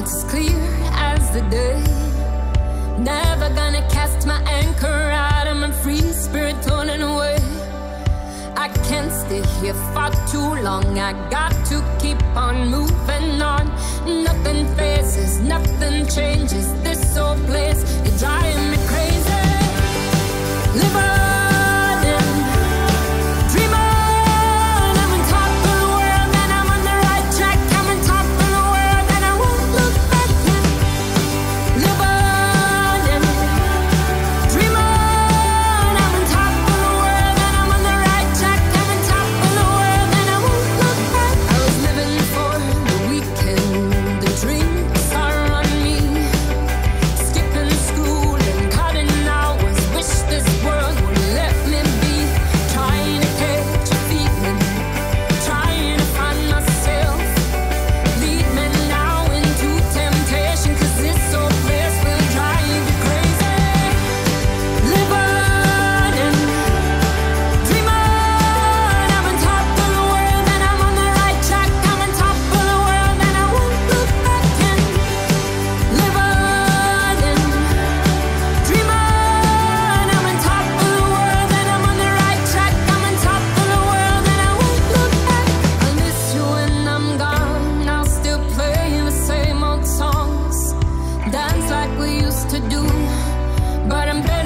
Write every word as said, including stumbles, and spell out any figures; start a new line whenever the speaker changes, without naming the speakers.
looks clear as the day. Never gonna cast my anchor out. I'm a free spirit floating away. I can't stay here for too long. I got to keep on moving on. Nothing phases, nothing changes. This old place, you're driving me crazy. Live on and dream on. I'm on top of the world and I'm on the right track. I'm on top of the world and I won't look back. Live on and dream on. I'm on top of the world and I'm on the right track. I'm on top of the world and I won't look back. I was living for the weekend. The drinks are on me. Skipping school and cutting hours. Wish this world would let me be. Trying to catch a feeling. Trying to find myself. Lead me now into temptation. Cause this old place will drive you crazy. Live on and dream on. I'm on top of the world and I'm on the right track. I'm on top of the world and I won't look back. And live on and dream on. I'm on top of the world and I'm on the right track. I'm on top of the world and I won't look back. I miss you when I'm gone. I'll still play the same old songs. Dance like we used to do. But I'm better